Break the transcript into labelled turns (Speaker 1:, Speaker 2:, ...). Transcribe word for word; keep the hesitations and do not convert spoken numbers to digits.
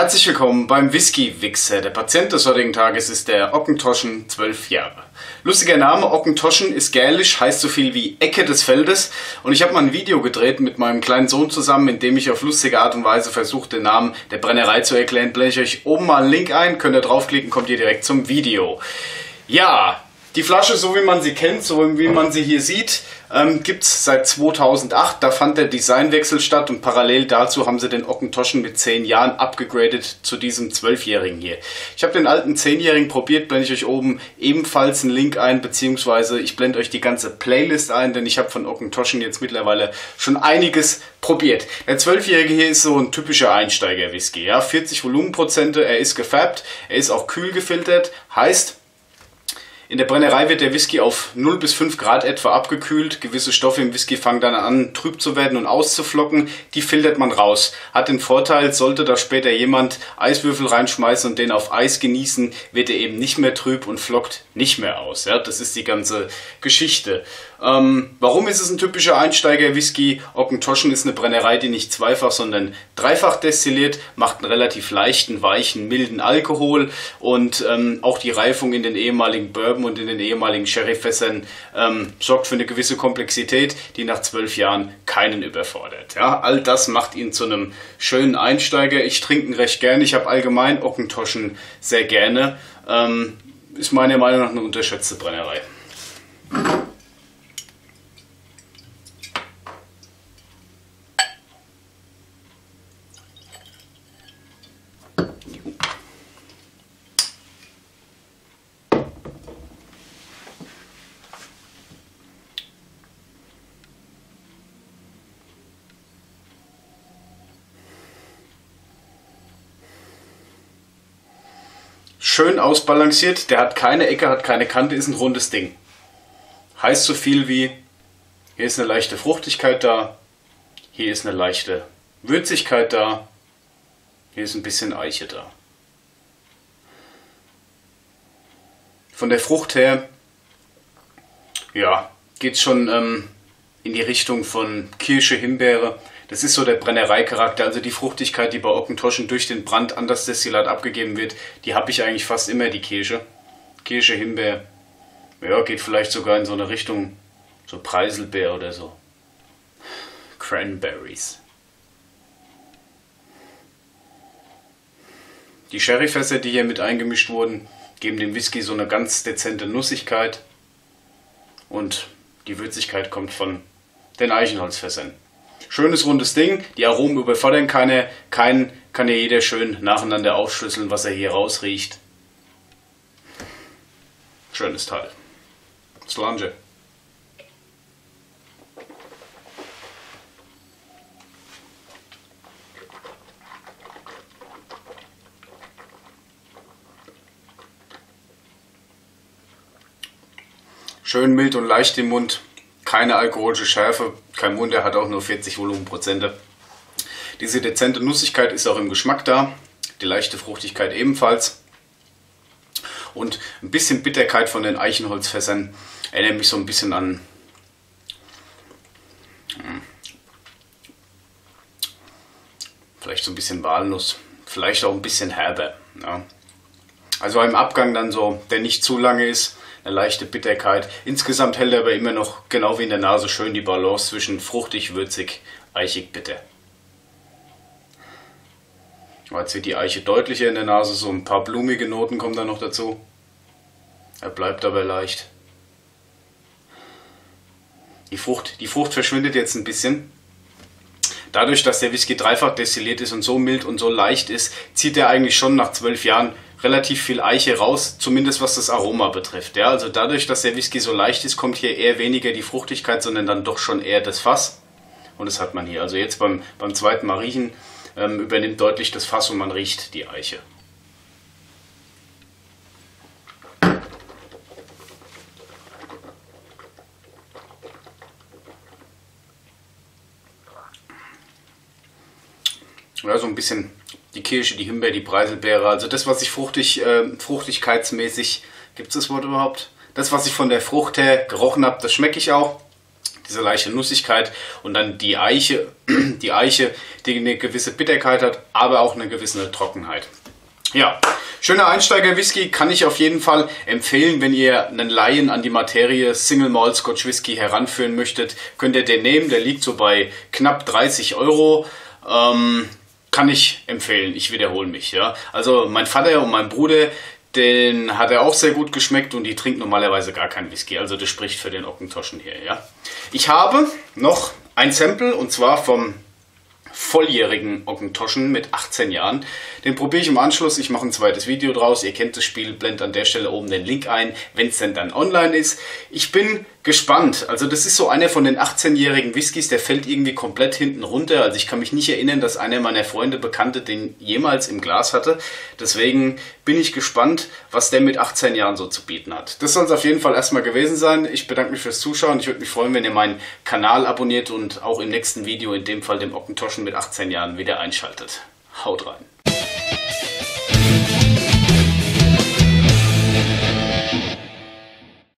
Speaker 1: Herzlich willkommen beim Whisky-Wichser. Der Patient des heutigen Tages ist der Ockentoschen, zwölf Jahre. Lustiger Name, Ockentoschen ist gälisch, heißt so viel wie Ecke des Feldes. Und ich habe mal ein Video gedreht mit meinem kleinen Sohn zusammen, in dem ich auf lustige Art und Weise versuche, den Namen der Brennerei zu erklären. Blende ich euch oben mal einen Link ein, könnt ihr draufklicken, kommt ihr direkt zum Video. Ja, die Flasche, so wie man sie kennt, so wie man sie hier sieht, ähm, gibt es seit zweitausendacht. Da fand der Designwechsel statt und parallel dazu haben sie den Ockentoschen mit zehn Jahren abgegradet zu diesem zwölfjährigen hier. Ich habe den alten zehnjährigen probiert, blende ich euch oben ebenfalls einen Link ein, beziehungsweise ich blende euch die ganze Playlist ein, denn ich habe von Ockentoschen jetzt mittlerweile schon einiges probiert. Der zwölfjährige hier ist so ein typischer Einsteiger-Whisky, ja, vierzig Volumenprozente, er ist gefärbt, er ist auch kühl gefiltert, heißt, in der Brennerei wird der Whisky auf null bis fünf Grad etwa abgekühlt. Gewisse Stoffe im Whisky fangen dann an, trüb zu werden und auszuflocken. Die filtert man raus. Hat den Vorteil, sollte da später jemand Eiswürfel reinschmeißen und den auf Eis genießen, wird er eben nicht mehr trüb und flockt nicht mehr aus. Ja, das ist die ganze Geschichte. Ähm, warum ist es ein typischer Einsteiger-Whisky? Ockentoschen ist eine Brennerei, die nicht zweifach, sondern dreifach destilliert, macht einen relativ leichten, weichen, milden Alkohol und ähm, auch die Reifung in den ehemaligen Bourbon und in den ehemaligen Sherryfässern ähm, sorgt für eine gewisse Komplexität, die nach zwölf Jahren keinen überfordert. Ja, all das macht ihn zu einem schönen Einsteiger. Ich trinke ihn recht gerne. Ich habe allgemein Ockentoschen sehr gerne. Ähm, ist meiner Meinung nach eine unterschätzte Brennerei. Schön ausbalanciert, der hat keine Ecke, hat keine Kante, ist ein rundes Ding. Heißt so viel wie, hier ist eine leichte Fruchtigkeit da, hier ist eine leichte Würzigkeit da, hier ist ein bisschen Eiche da. Von der Frucht her, ja, geht es schon ähm, in die Richtung von Kirsche, Himbeere. Das ist so der Brennereicharakter, also die Fruchtigkeit, die bei Ockentoschen durch den Brand an das Destillat abgegeben wird, die habe ich eigentlich fast immer, die Kirsche. Kirsche, Himbeer, ja, geht vielleicht sogar in so eine Richtung, so Preiselbeer oder so. Cranberries. Die Sherryfässer, die hier mit eingemischt wurden, geben dem Whisky so eine ganz dezente Nussigkeit und die Würzigkeit kommt von den Eichenholzfässern. Schönes rundes Ding, die Aromen überfordern keine, keinen, kann ja jeder schön nacheinander aufschlüsseln, was er hier rausriecht. Schönes Teil. Slange. Schön mild und leicht im Mund. Keine alkoholische Schärfe, kein Wunder, hat auch nur vierzig Volumenprozente. Diese dezente Nussigkeit ist auch im Geschmack da, die leichte Fruchtigkeit ebenfalls. Und ein bisschen Bitterkeit von den Eichenholzfässern erinnert mich so ein bisschen an hm, vielleicht so ein bisschen Walnuss, vielleicht auch ein bisschen herber. Ja. Also im Abgang dann so, der nicht zu lange ist. Eine leichte Bitterkeit. Insgesamt hält er aber immer noch, genau wie in der Nase, schön die Balance zwischen fruchtig, würzig, eichig, bitter. Jetzt wird die Eiche deutlicher in der Nase, so ein paar blumige Noten kommen da noch dazu. Er bleibt aber leicht. Die Frucht, die Frucht verschwindet jetzt ein bisschen. Dadurch, dass der Whisky dreifach destilliert ist und so mild und so leicht ist, zieht er eigentlich schon nach zwölf Jahren relativ viel Eiche raus, zumindest was das Aroma betrifft. Ja, also dadurch, dass der Whisky so leicht ist, kommt hier eher weniger die Fruchtigkeit, sondern dann doch schon eher das Fass. Und das hat man hier. Also jetzt beim, beim zweiten Mal riechen ähm, übernimmt deutlich das Fass und man riecht die Eiche. Ja, so ein bisschen die Kirsche, die Himbeere, die Preiselbeere, also das, was ich fruchtig, äh, fruchtigkeitsmäßig, gibt es das Wort überhaupt? Das, was ich von der Frucht her gerochen habe, das schmecke ich auch. diese leichte Nussigkeit und dann die Eiche, die Eiche, die eine gewisse Bitterkeit hat, aber auch eine gewisse Trockenheit. Ja, schöner Einsteiger-Whisky, kann ich auf jeden Fall empfehlen, wenn ihr einen Laien an die Materie Single Malt Scotch Whisky heranführen möchtet, könnt ihr den nehmen, der liegt so bei knapp dreißig Euro. Ähm, kann ich empfehlen, ich wiederhole mich. Ja. Also mein Vater und mein Bruder, den hat er auch sehr gut geschmeckt und die trinken normalerweise gar keinen Whisky, also das spricht für den Auchentoshan hier. Ja. Ich habe noch ein Sample und zwar vom volljährigen Auchentoshan mit achtzehn Jahren. Den probiere ich im Anschluss. Ich mache ein zweites Video draus. Ihr kennt das Spiel, blendet an der Stelle oben den Link ein, wenn es denn dann online ist. Ich bin gespannt. Also das ist so einer von den achtzehnjährigen Whiskys, der fällt irgendwie komplett hinten runter. Also ich kann mich nicht erinnern, dass einer meiner Freunde, Bekannte den jemals im Glas hatte. Deswegen bin ich gespannt, was der mit achtzehn Jahren so zu bieten hat. Das soll es auf jeden Fall erstmal gewesen sein. Ich bedanke mich fürs Zuschauen. Ich würde mich freuen, wenn ihr meinen Kanal abonniert und auch im nächsten Video, in dem Fall dem Auchentoshan mit achtzehn Jahren, wieder einschaltet. Haut rein!